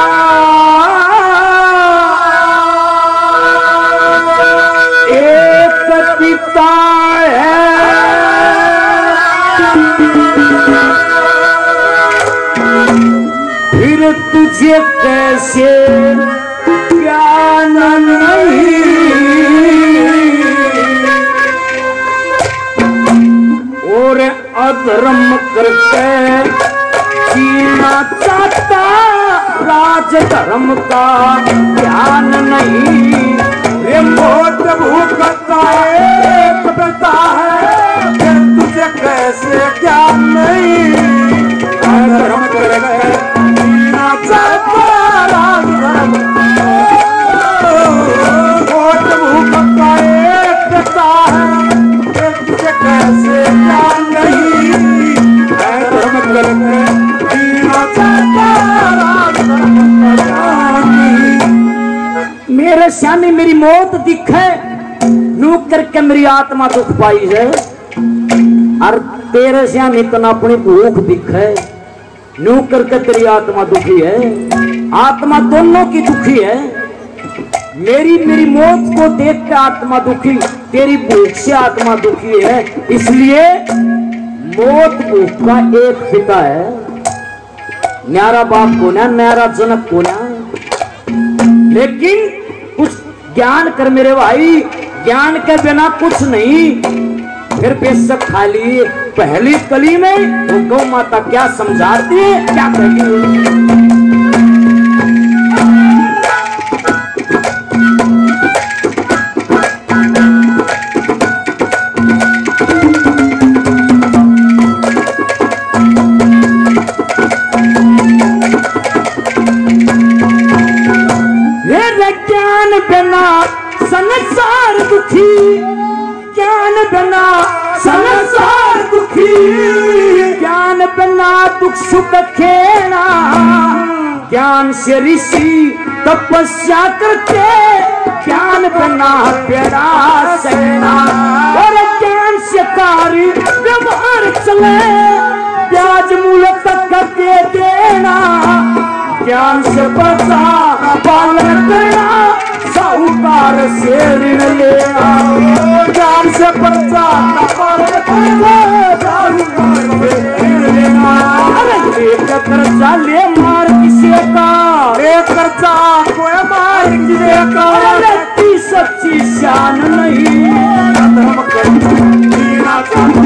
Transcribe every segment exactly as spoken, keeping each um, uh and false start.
एक पिता है फिर तुझे कैसे ज्ञान नहीं, और अधर्म करके जीना चाहता राज धर्म का ध्यान नहीं। ये मोट भूखता है पिता है फिर तुझे कैसे ज्ञान नहीं, अधर्म करके जीना चाहता राज धर्म, मोट भूखता है पिता है फिर तुझे कैसे ज्ञान नहीं, अधर्म करके जीना चाहता राज धर्म का ध्यान नहीं। मेरे सामने मेरी मौत दिखे नू करके मेरी आत्मा दुख पाई है, और तेरे सामने इतना अपनी भूख दिखे नू करके तेरी आत्मा दुखी है। आत्मा दोनों की दुखी है, मेरी मेरी मौत को देख के आत्मा दुखी, तेरी भूख से आत्मा दुखी है। इसलिए मौत भूख का एक पिता है, न्यारा बाप को ना, न्यारा जनक को ना। लेकिन कुछ ज्ञान कर मेरे भाई, ज्ञान के बिना कुछ नहीं। फिर बेशक खाली पहली कली में वो गौ माता क्या समझाती है, क्या कहती संसार दुखी, ज्ञान बिना संसार दुखी, ज्ञान बिना दुख सुख खेना, ज्ञान से ऋषि तपस्या करके, ज्ञान बिना बेड़ा सहना, और ज्ञान से कार्य व्यवहार चले, ब्याज मूल तक दे देना, ज्ञान से बचा पालन करना, साहूकार से ऋण लेना, ज्ञान से पर्चा पालन करना, साहूकार से ऋण लेना। अरे एक कर्जा ले मार किसी का, एक कर्जा कोई मार किसी का, अरे सच्ची शान नहीं, धर्म करना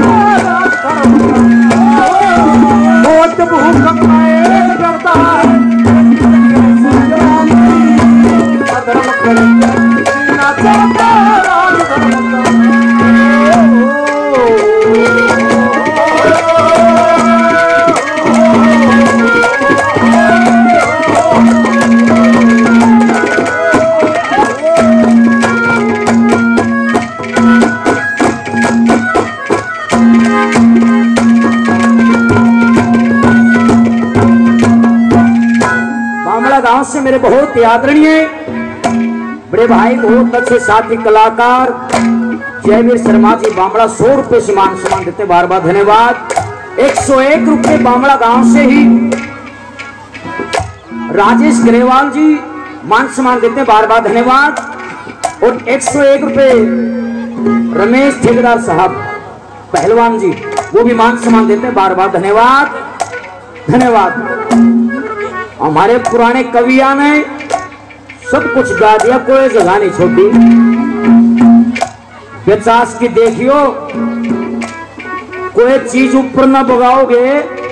बहुत भूख करता है, धर्म करना चाहता राज धर्म का। बामड़ा गांव से मेरे बहुत आदरणीय बड़े भाई, बहुत अच्छे साथी कलाकार जयवीर शर्मा जी बामड़ा सौ रुपए से मान सम्मान देते, बार बार धन्यवाद। एक सौ एक रुपए बामड़ा गांव से ही राजेश ग्रेवाल जी मान सम्मान देते, बार बार धन्यवाद। और एक सौ एक रुपए रमेश ठेकेदार साहब पहलवान जी, वो भी मान सम्मान देते, बार बार धन्यवाद धन्यवाद। हमारे पुराने कविया ने सब कुछ गा दिया, कोई जगह नहीं छोड़ी। पचास की देखियो, कोई चीज ऊपर ना बगाओगे,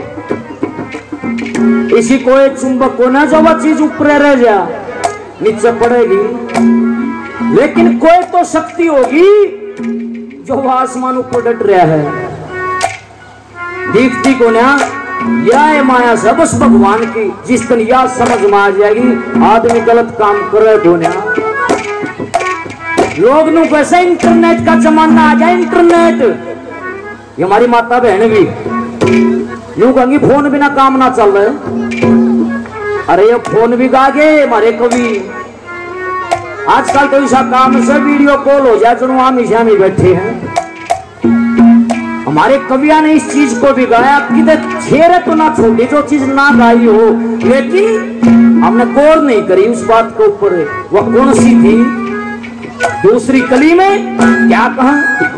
इसी कोई चुंबक को ना जो वह चीज ऊपर रह जा नीचे पड़ेगी, लेकिन कोई तो शक्ति होगी जो वह आसमान ऊपर डट रहा है। दीप्ति को ना या है माया से बस भगवान की, जिस दिन या समझ में आ जाएगी आदमी गलत काम करे तो ना। लोग नु कैसे इंटरनेट का जमाना आ गया, इंटरनेट ये हमारी माता बहन भी यूं कहेंगी फोन बिना काम ना चल रहे। अरे ये फोन भी गा गए हमारे कवि, आजकल तो ऐसा काम से वीडियो कॉल हो जाए जो हम ईशा में बैठे हैं। हमारे कविया ने इस चीज को भी गाया कि छेरे तो ना छोड़ी जो चीज ना गाई हो, लेकिन हमने गौर नहीं करी उस बात के ऊपर। वह कौन सी थी? दूसरी कली में क्या कहा?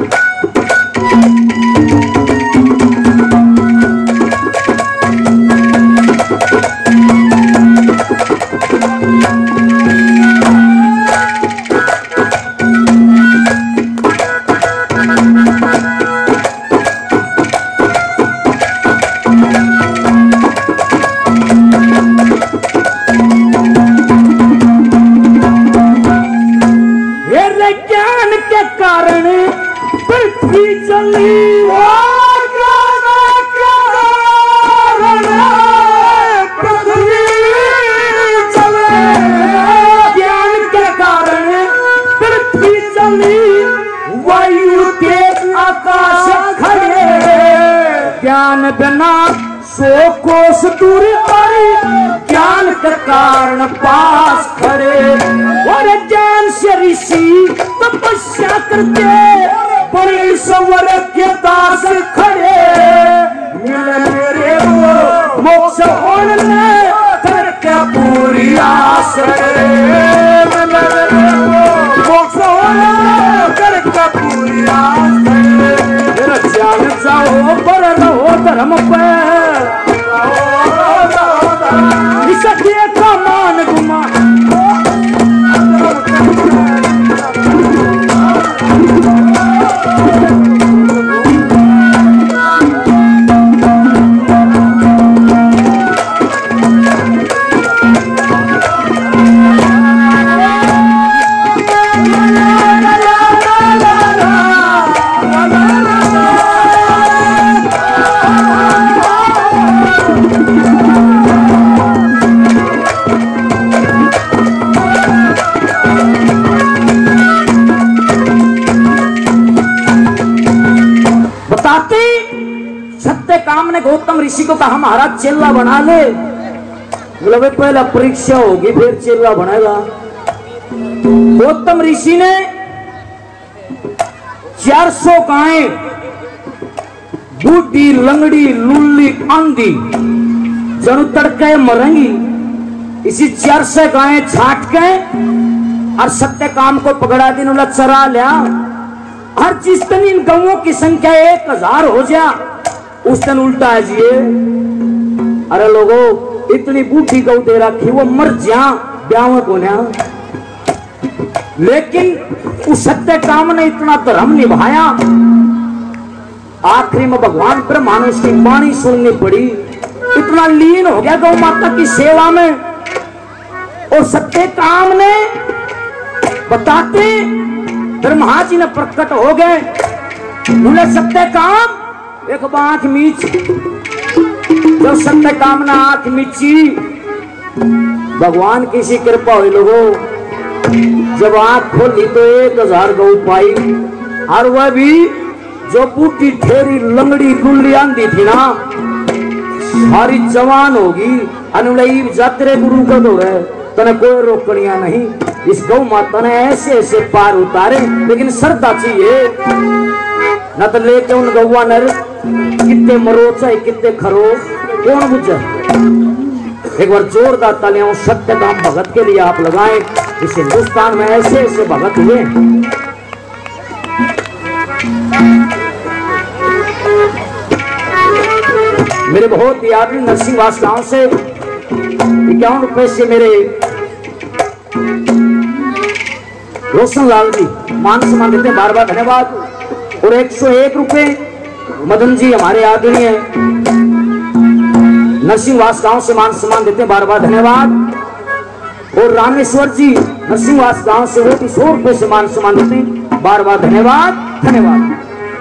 ज्ञान बिना सो कोस दूर आई, ज्ञान के कारण पास खड़े। और ज्ञान से ऋषि तपस्या करते, बड़े सवर के दास खड़े। मिले मेरे वो मोक्ष होने करके पूरी आस रे, मिले मेरे वो मोक्ष होने करके पूरी आस रे। मेरा ज्ञान जाओ पर रहो धर्म पे, सत्य का मान गुमा। काम ने गौतम ऋषि को कहा महाराज चेला बना ले। बोले पहला परीक्षा होगी फिर चेला बनेगा। गौतम ऋषि ने चार सौ गायें, बूढ़ी लंगड़ी लुल्ली आंधी जनु तड़के मरेंगी, इसी चार सौ गायें छाट के और सत्य काम को पकड़ा दिन उला चरा लिया। हर चीज तन इन गौओं की संख्या एक हजार हो जा। उस दिन उल्टा है जी, अरे लोगों इतनी बूढ़ी गौ दे रखी वो मर जा ब्याह को ना। लेकिन उस सत्य काम ने इतना धर्म निभाया, आखिरी में भगवान ब्रह्मानुष की वाणी सुननी पड़ी। इतना लीन हो गया गौ माता की सेवा में। और सत्य काम ने बताते ब्रह्मा जी ने प्रकट हो गए। बोले सत्य काम एक आंख मीच। जब सत्य कामना आंख मीची, भगवान की सी कृपा हुई लोगों। जब आंख खोली तो एक हजार गौ पाई, और वह भी जो बूटी ठेरी लंगड़ी लुल्ली आंधी थी ना, सारी जवान होगी। अनुलई जात्रे गुरु का दो है, तने कोई रोकड़िया नहीं। इस गौ माता ने ऐसे ऐसे पार उतारे, लेकिन श्रद्धा चाहिए न तो लेके उन गौवा नर कितने मरो चाहे कितने खरो कौन बुझे। एक बार जोरदार तालियां सत्य काम भगत के लिए आप लगाएं। इस हिंदुस्तान में ऐसे ऐसे भगत हुए। मेरे बहुत याद नरसिंहवास गांव से इक्यावन रुपए से मेरे रोशन लाल जी मान सम्मान देते, बार बार धन्यवाद। और एक सौ एक रुपए मदन जी हमारे आदरणीय नरसिंहवास गांव से मान सम्मान देते, बार बार धन्यवाद। और रामेश्वर जी नरसिंहवास गांव से वो भी सौ रुपए से मान सम्मान देते, बार बार धन्यवाद धन्यवाद।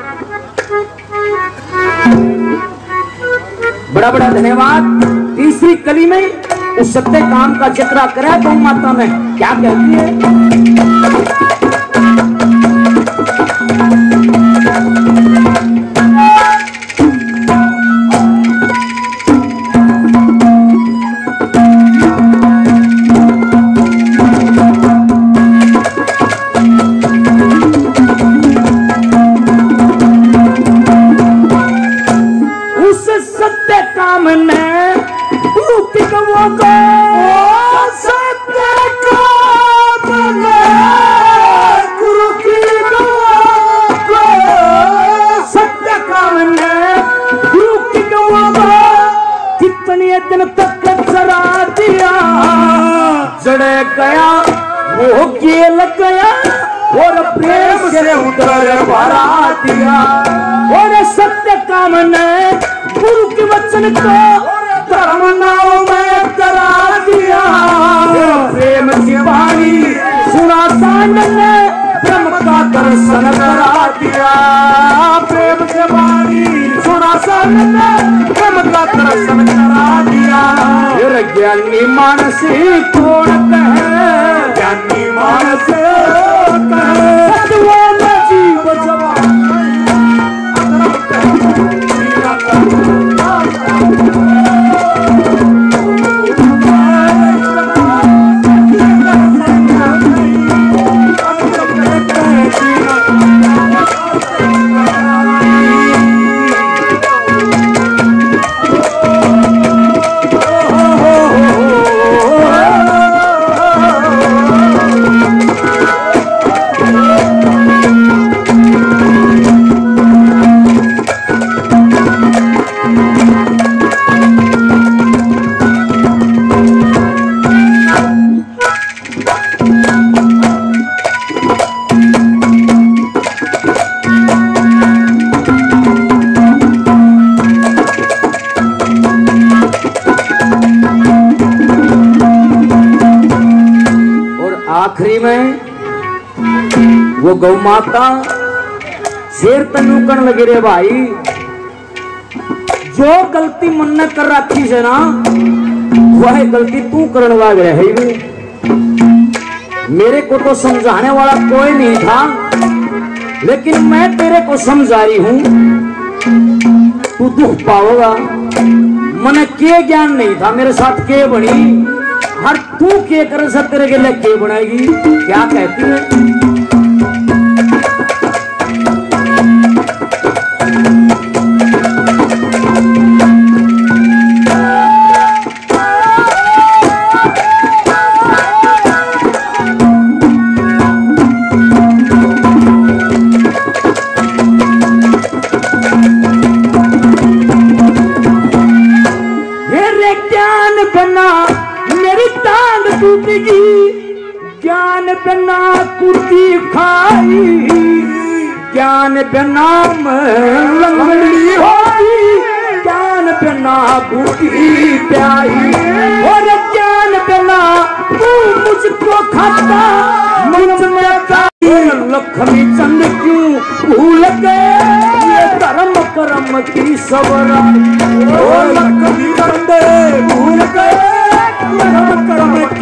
बड़ा बड़ा धन्यवाद। तीसरी कली में उस सत्य काम का चित्रा करा गौ माता में क्या कहती है। उस सत्य काम ने को गया वो केल गया और प्रेम से उतर भरा दिया और सत्य काम ने गुरु के वचन को धर्म नाव में करा दिया प्रेम की वाणी सुना सानन ने ब्रह्म का दर्शन करा दिया प्रेम से वाणी सुना सानन ने ब्रह्म का दर्शन करा दिया फिर ज्ञानी मानस कौन कहे ज्ञानी मानस कहे सतवा में जीव जवान आखिरी में वो गौ माता शेर तनु कर लगे रे भाई जो गलती मन ने कर रखी से ना वह गलती तू करने वाला है। मेरे को तो समझाने वाला कोई नहीं था लेकिन मैं तेरे को समझा रही हूं तू दुख पाओगा। मन के ज्ञान नहीं था मेरे साथ के बनी हर तू के कर सब तेरे के लिए के बनाएगी क्या कहती है। मेरे ज्ञान बना मेरी टांग टूटेगी ज्ञान बिना कुर्ती खाई ज्ञान बिना लंगड़ी होगी ज्ञान बिना बूटी प्याई और ज्ञान बिना तू मुझको खाता मुझ में का लक्ष्मी चंद क्यों भूल गए ये धर्म कर्म की सबरा लक्ष्मी चंद भूल गए कर्म की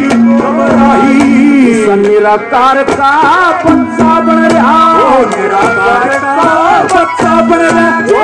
निराकार का बच्चा बन रहा निराकार का बच्चा बन रहा